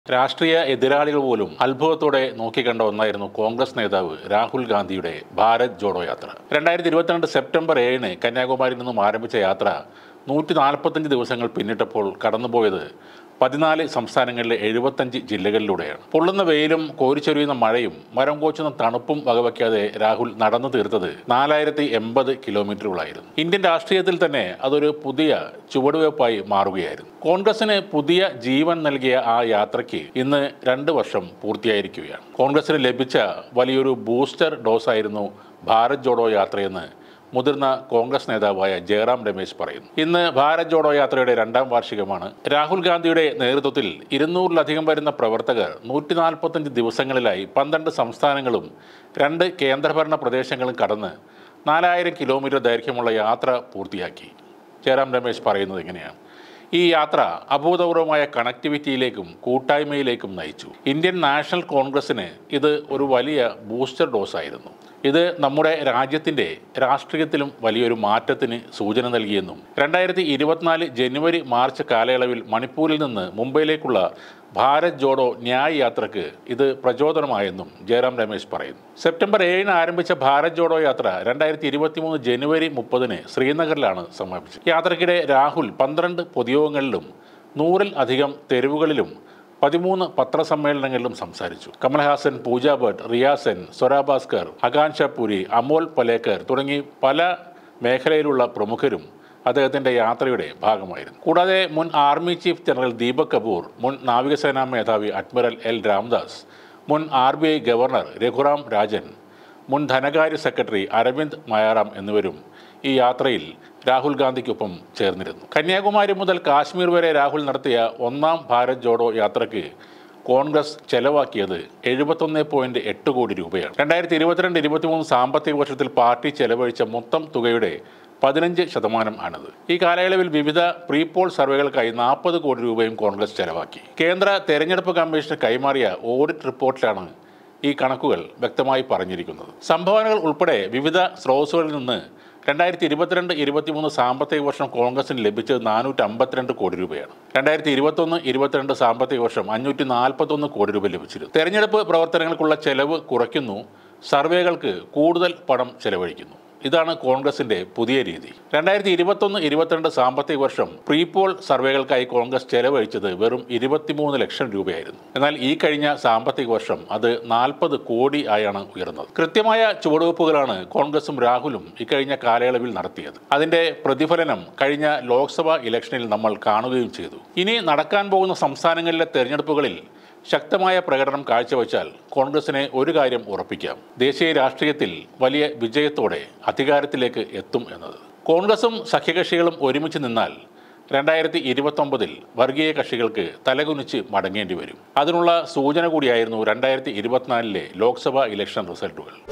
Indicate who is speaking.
Speaker 1: രാഷ്ട്രീയ എതിരാളികൾ പോലും അത്ഭുതത്തോടെ നോക്കിക്കണ്ട ഒന്നായിരുന്നു കോൺഗ്രസ് നേതാവ് രാഹുൽ ഗാന്ധിയുടെ ഭാരത് ജോഡോ യാത്ര. 2022 സെപ്റ്റംബർ 7 കന്യാകുമാരിയിൽ നിന്നും ആരംഭിച്ച യാത്ര 145 ദിവസങ്ങൾ പിന്നിട്ടപ്പോൾ കടന്നുപോയത് 14 സംസ്ഥാനങ്ങളിലെ 75 ജില്ലകളിലൂടെയാണ്. പൊള്ളുന്ന വെയിലും കോരിച്ചൊരിയുന്ന മഴയും മരം കോച്ചുന്ന തണുപ്പും വകവയ്ക്കാതെ രാഹുൽ നടന്നു തീർത്തത് 4080 കിലോമീറ്ററുകളായിരുന്നു. ഇന്ത്യൻ രാഷ്ട്രീയത്തിൽ തന്നെ അതൊരു പുതിയ ചുവടുവയ്പായി മാറുകയായിരുന്നു. കോൺഗ്രസിന് പുതിയ ജീവൻ നൽകിയ ആ യാത്രയ്ക്ക് ഇന്ന് 2 വർഷം പൂർത്തിയായിരിക്കുകയാണ്. കോൺഗ്രസിന് ലഭിച്ച വലിയൊരു ബൂസ്റ്റർ ഡോസായിരുന്നു ഭാരത് ജോഡോ യാത്രയെന്ന് മുതിർന്ന കോൺഗ്രസ് നേതാവായ ജയറാം രമേശ് പറയുന്നു. ഇന്ന് ഭാരത് ജോഡോ യാത്രയുടെ 2ാം വാർഷികമാണ്. രാഹുൽ ഗാന്ധിയുടെ നേതൃത്വത്തിൽ 200-ലധികം വരുന്ന പ്രവർത്തകർ 145 ദിവസങ്ങളിലായി 12 സംസ്ഥാനങ്ങളും 2 കേന്ദ്രഭരണ പ്രദേശങ്ങളും കടന്ന് 4000 കിലോമീറ്റർ ദൈർഘ്യമുള്ള യാത്ര പൂർത്തിയാക്കി. ജയറാം രമേശ് പറയുന്നത് ഇങ്ങനെയാണ്: ഈ യാത്ര അഭൂതപൂർവമായ കണക്ടിവിറ്റിയിലേക്കും കൂട്ടായ്മയിലേക്കും നയിച്ചു. ഇന്ത്യൻ നാഷണൽ കോൺഗ്രസിന് ഇത് ഒരു വലിയ ബൂസ്റ്റർ ഡോസായിരുന്നു. ഇത് നമ്മുടെ രാജ്യത്തിൻ്റെ രാഷ്ട്രീയത്തിലും വലിയൊരു മാറ്റത്തിന് സൂചന നൽകിയെന്നും 2024 ജനുവരി മാർച്ച് കാലയളവിൽ മണിപ്പൂരിൽ നിന്ന് മുംബൈയിലേക്കുള്ള ഭാരത് ജോഡോ ന്യായ് യാത്രയ്ക്ക് ഇത് പ്രചോദനമായെന്നും ജയറാം രമേശ് പറയുന്നു. സെപ്റ്റംബർ 7 ആരംഭിച്ച ഭാരത് ജോഡോ യാത്ര 2023 ജനുവരി 30 ശ്രീനഗറിലാണ് സമാപിച്ചത്. യാത്രയ്ക്കിടെ രാഹുൽ 12 പൊതുയോഗങ്ങളിലും 100-ൽ-അധികം തെരുവുകളിലും 13 പത്രസമ്മേളനങ്ങളിലും സംസാരിച്ചു. കമൽഹാസൻ, പൂജ ഭട്ട്, റിയ സെൻ, സ്വര ഭാസ്കർ, ആകാംക്ഷ പുരി, അമോൽ പലേക്കർ തുടങ്ങി പല മേഖലയിലുള്ള പ്രമുഖരും അദ്ദേഹത്തിൻ്റെ യാത്രയുടെ ഭാഗമായിരുന്നു. കൂടാതെ മുൻ army chief general Deepak Kapoor, മുൻ നാവികസേനാ മേധാവി അഡ്മിറൽ എൽ രാംദാസ്, മുൻ RBI ഗവർണർ രഘുറാം രാജൻ, മുൻ ധനകാര്യ സെക്രട്ടറി അരവിന്ദ് മയാറാം എന്നിവരും ഈ യാത്രയിൽ രാഹുൽ ഗാന്ധിക്കൊപ്പം ചേർന്നിരുന്നു. കന്യാകുമാരി മുതൽ കാശ്മീർ വരെ രാഹുൽ നടത്തിയ 1ാം ഭാരത് ജോഡോ യാത്രയ്ക്ക് കോൺഗ്രസ് ചെലവാക്കിയത് 71.8 കോടി രൂപയാണ്. 2022-23 സാമ്പത്തിക വർഷത്തിൽ പാർട്ടി ചെലവഴിച്ച മൊത്തം തുകയുടെ 15% ആണിത്. ഈ കാലയളവിൽ വിവിധ പ്രീപോൾ സർവേകൾക്കായി 40 കോടി രൂപയും കോൺഗ്രസ് ചെലവാക്കി. കേന്ദ്ര തെരഞ്ഞെടുപ്പ് കമ്മീഷന് കൈമാറിയ ഓഡിറ്റ് റിപ്പോർട്ടിലാണ് ഈ കണക്കുകൾ വ്യക്തമായി പറഞ്ഞിരിക്കുന്നത്. സംഭാവനകൾ ഉൾപ്പെടെ വിവിധ സ്രോതസ്സുകളിൽ നിന്ന് 2022-23 സാമ്പത്തിക വർഷം കോൺഗ്രസിന് ലഭിച്ചത് 452 കോടി രൂപയാണ്. 2021-22 സാമ്പത്തിക വർഷം 541 കോടി രൂപ ലഭിച്ചിരുന്നു. തെരഞ്ഞെടുപ്പ് പ്രവർത്തനങ്ങൾക്കുള്ള ചെലവ് കുറയ്ക്കുന്നു, സർവേകൾക്ക് കൂടുതൽ പണം ചെലവഴിക്കുന്നു. ഇതാണ് കോൺഗ്രസിന്റെ പുതിയ രീതി. 2021-22 സാമ്പത്തിക വർഷം പ്രീപോൾ സർവേകൾക്കായി കോൺഗ്രസ് ചെലവഴിച്ചത് വെറും 23 ലക്ഷം രൂപയായിരുന്നു. എന്നാൽ ഈ കഴിഞ്ഞ സാമ്പത്തിക വർഷം അത് 40 കോടി ആയാണ് ഉയർന്നത്. കൃത്യമായ ചുവടുവെപ്പുകളാണ് കോൺഗ്രസും രാഹുലും ഇക്കഴിഞ്ഞ കാലയളവിൽ നടത്തിയത്. അതിന്റെ പ്രതിഫലനം കഴിഞ്ഞ ലോക്സഭാ ഇലക്ഷനിൽ നമ്മൾ കാണുകയും ചെയ്തു. ഇനി നടക്കാൻ പോകുന്ന സംസ്ഥാനങ്ങളിലെ തെരഞ്ഞെടുപ്പുകളിൽ ശക്തമായ പ്രകടനം കാഴ്ചവെച്ചാൽ കോൺഗ്രസിനെ ഒരു കാര്യം ഉറപ്പിക്കാം: ദേശീയ രാഷ്ട്രീയത്തിൽ വലിയ വിജയത്തോടെ അധികാരത്തിലേക്ക് എത്തും എന്നത്. കോൺഗ്രസും സഖ്യകക്ഷികളും ഒരുമിച്ച് നിന്നാൽ 2029 വർഗീയ കക്ഷികൾക്ക് തലകുനിച്ച് മടങ്ങേണ്ടി വരും. അതിനുള്ള സൂചന കൂടിയായിരുന്നു 2024 ലോക്സഭാ ഇലക്ഷൻ റിസൾട്ടുകൾ.